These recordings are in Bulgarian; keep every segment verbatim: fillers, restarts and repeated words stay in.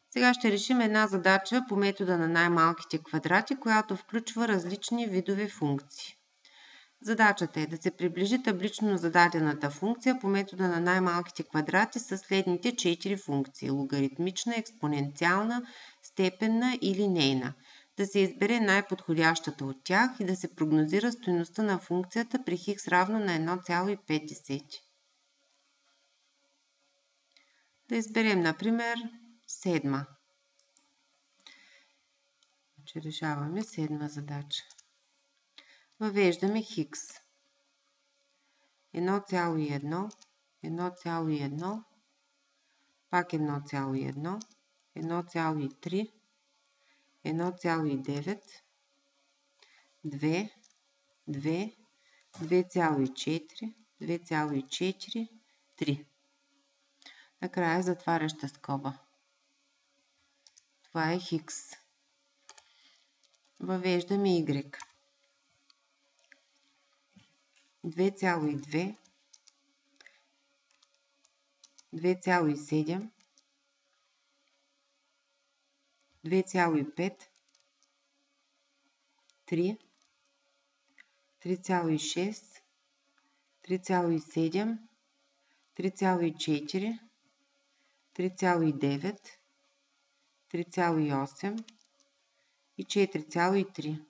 Сега ще решим една задача по метода на най-малките квадрати, която включва различни видове функции. Задачата е да се приближи таблично зададената функция по метода на най-малките квадрати с следните четири функции – логаритмична, експоненциална, степенна и линейна. Да се избере най-подходящата от тях и да се прогнозира стойността на функцията при х равно на едно цяло и пет десети. Да изберем, например, седма. Че решаваме седма задача. Въвеждаме х. едно цяло и едно, едно цяло и едно, пак едно цяло и едно, едно цяло и три, едно цяло и девет, две, две, две цяло и четири, две цяло и четири, три. Накрая затваряща скоба. Това е х. Въвеждаме y. две цяло и две, две цяло и седем, две цяло и пет, три, три цяло и шест, три цяло и седем, три цяло и четири, три цяло и девет, три цяло и осем и четири цяло и три.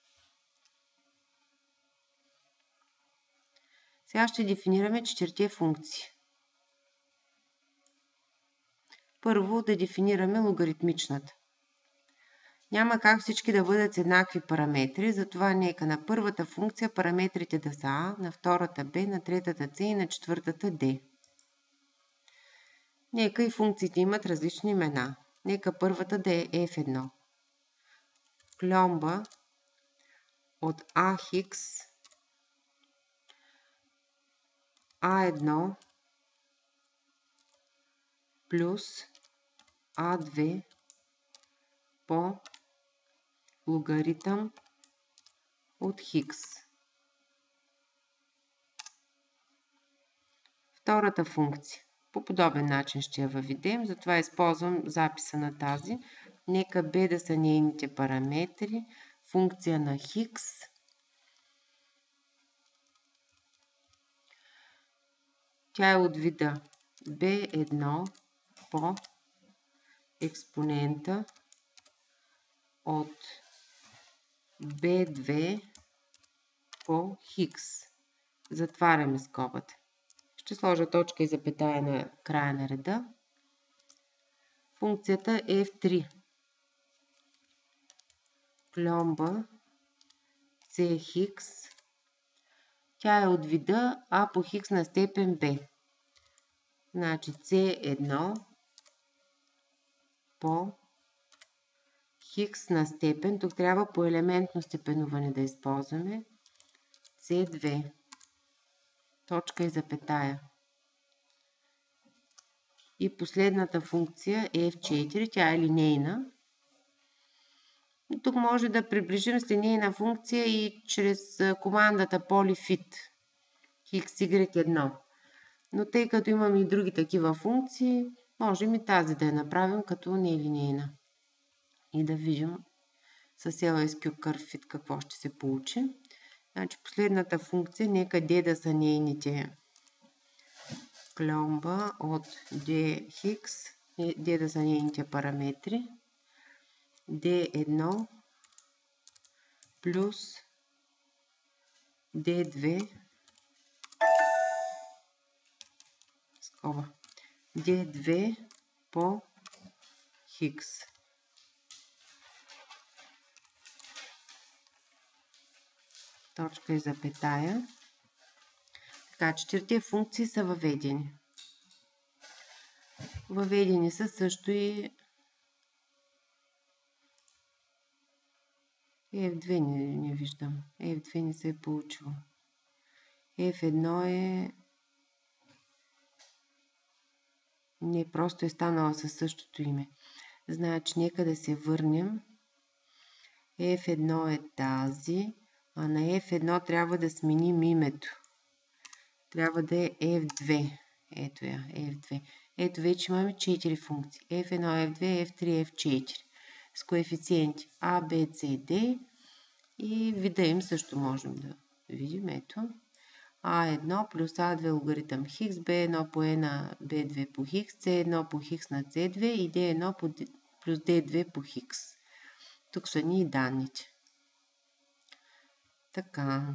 Сега ще дефинираме четирите функции. Първо да дефинираме логаритмичната. Няма как всички да бъдат с еднакви параметри, затова нека на първата функция параметрите да са а, на втората b, на третата c и на четвъртата d. Нека и функциите имат различни имена. Нека първата да е еф едно. Кльомба от ах а едно плюс а две по логаритъм от х. Втората функция. По подобен начин ще я въведем, затова използвам записа на тази. Нека b да са нейните параметри. Функция на х. Тя е от вида би едно по експонента от би две по х. Затваряме скобата. Ще сложа точка и запетая на края на реда. Функцията е еф три. Кльомба Cx. Тя е от вида а по х на степен b. Значи c едно по х на степен. Тук трябва по елементно степенуване да използваме. c две. Точка и запетая. И последната функция е еф четири. Тя е линейна. Тук може да приближим с линейна функция и чрез командата polyfit икс игрек едно. Но тъй като имаме и други такива функции, можем и тази да я направим като нелинейна. И да видим с ел ес кю Curve Fit какво ще се получи. Значи последната функция, нека d да са нейните кльомба от dx, d да са нейните параметри. ди едно плюс ди две скоба ди две по х. Точка и запетая. Така, четирите функции са въведени. Въведени са също и еф две не, не виждам. еф две не се е получило. еф едно е... Не, просто е станала със същото име. Значи, нека да се върнем. еф едно е тази, а на еф едно трябва да сменим името. Трябва да е еф две. Ето я, еф две. Ето вече имаме четири функции. еф едно, еф две, еф три, еф четири. С коефициенти А, Б, С, Д. И вида им също можем да видим. Ето. А едно плюс А две логаритъм Хикс, Б едно по Е на Б две по Хикс, С едно по Хикс на С две и Д едно плюс Д две по Хикс. Тук са ни и данните. Така.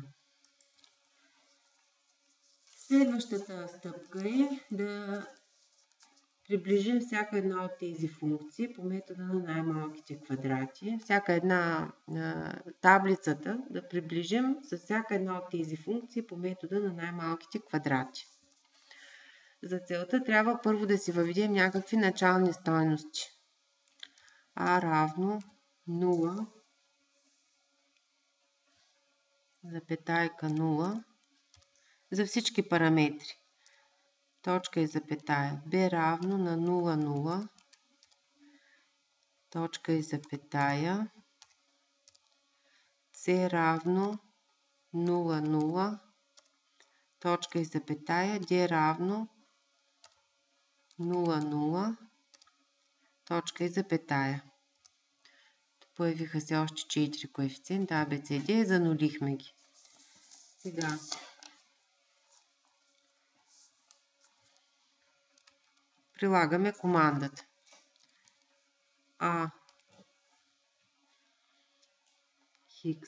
Следващата стъпка е да приближим всяка една от тези функции по метода на най-малките квадрати. Всяка една а, таблицата да приближим с всяка една от тези функции по метода на най-малките квадрати. За целта трябва първо да си въведем някакви начални стойности. А равно нула, запетайка нула за всички параметри. Точка и запетая. Б равно на нула, нула. Точка и запетая. С равно нула, нула. Точка и запетая. Д равно нула, нула. Точка и запетая. Появиха се още четири коефициента А, Б, С, Д. Занулихме ги. Сега прилагаме командата. А Хикс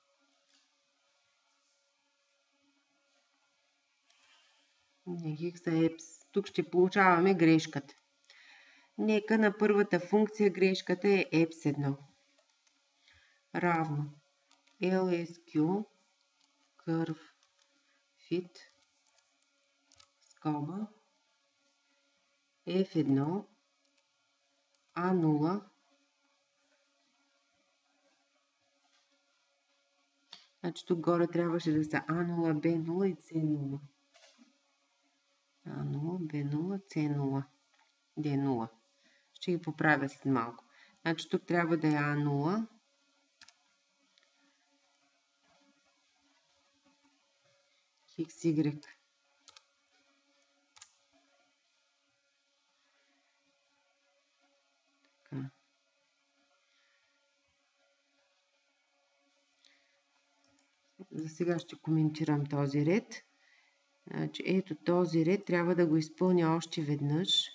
не Хикс, а Епс. Тук ще получаваме грешката. Нека на първата функция грешката е Епс едно. Равно ел ес кю curve fit скоба еф едно А нула. Значи тук горе трябваше да са А нула, Б нула и С нула. А нула, Б нула, С нула, Д нула. Ще ги поправя след малко. Значи тук трябва да е А нула. Хикс, Y. Така. За сега ще коментирам този ред. Значи, ето този ред трябва да го изпълня още веднъж.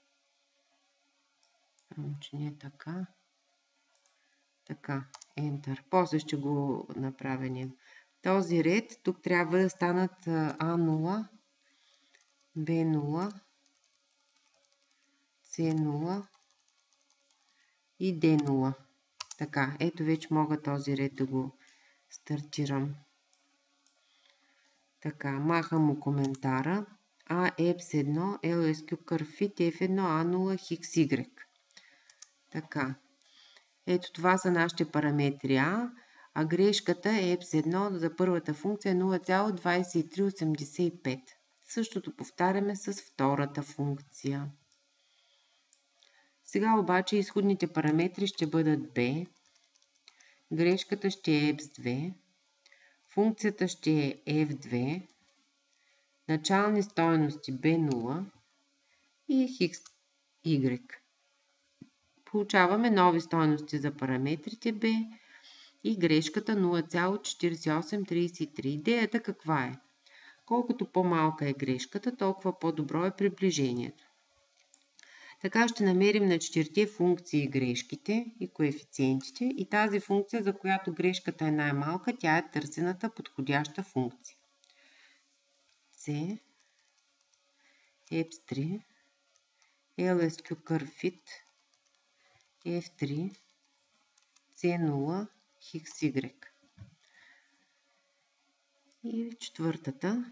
Значи не така. Така, Enter. После ще го направя него. Този ред, тук трябва да станат А нула, Б нула, С нула и Д нула. Така, ето вече мога този ред да го стартирам. Така, махам му коментара. А Епс едно, ел ес кю curve fit, еф едно, А нула, Хикс, Y. Така. Ето това са нашите параметри А, а грешката е Епс едно за първата функция нула цяло двадесет и три осемдесет и пет. Същото повтаряме с втората функция. Сега обаче изходните параметри ще бъдат Б, грешката ще е Епс две, функцията ще е еф две, начални стойности Б нула и Хикс, Y. Получаваме нови стойности за параметрите B и грешката нула цяло четиридесет и осем тридесет и три. Идеята каква е? Колкото по-малка е грешката, толкова по-добро е приближението. Така ще намерим на четирите функции грешките и коефициентите и тази функция, за която грешката е най-малка, тя е търсената подходяща функция. C, епс три, ел ес кю curve fit, еф три, С нула, Хикс, Y. И четвъртата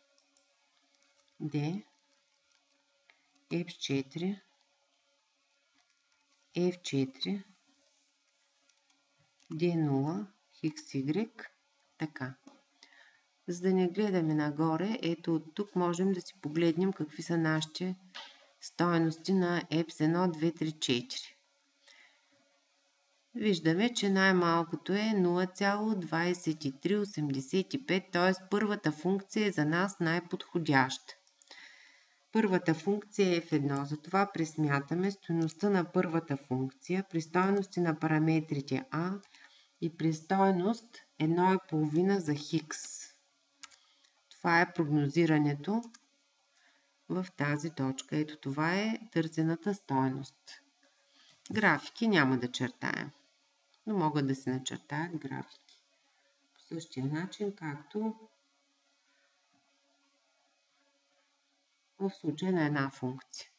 D, епс четири, еф четири, Д нула, Хикс, Y. Така. За да не гледаме нагоре, ето от тук можем да си погледнем какви са нашите стойности на епс едно, две, три, четири. Виждаме, че най-малкото е нула цяло двадесет и три осемдесет и пет, т.е. първата функция е за нас най-подходяща. Първата функция е еф едно, затова пресмятаме стойността на първата функция при стойности на параметрите а и при стойност едно и половина за хикс. Това е прогнозирането в тази точка. Ето това е търсената стойност. Графики няма да чертаем, но могат да се начертаят графики. По същия начин, както в случая на една функция.